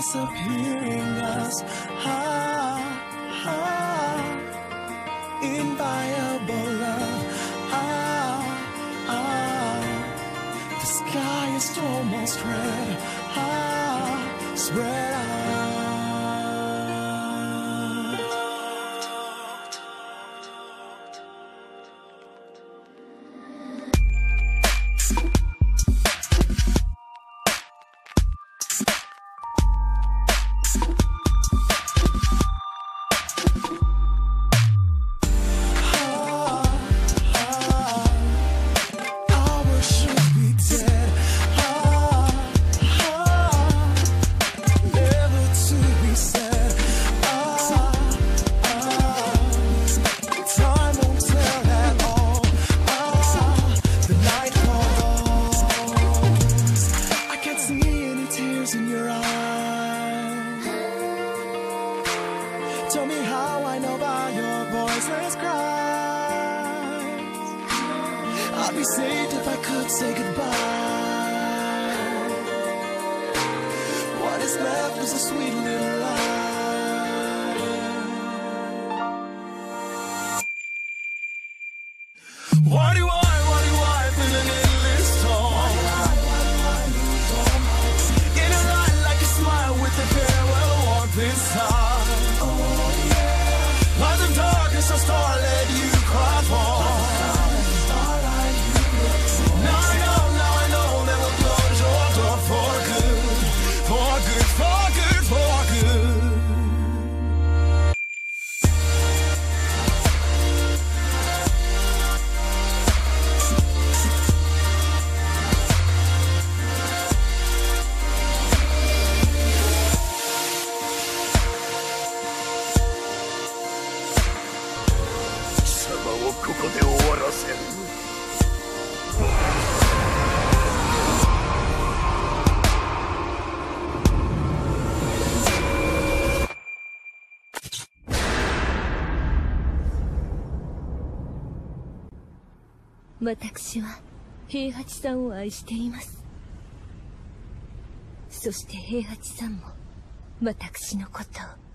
disappearing us. Inviolable love. The sky is almost red. Spread out. Tell me how I know by your voiceless cries. I'd be saved if I could say goodbye. What is left is a sweet little lie. What do I feel an endless storm? In a light like a smile with a farewell warmth inside. A star let you cry for. Now I know that we'll close your door for good, for good, for good, for good. 私は平八さんを愛しています。そして平八さんも私のことを。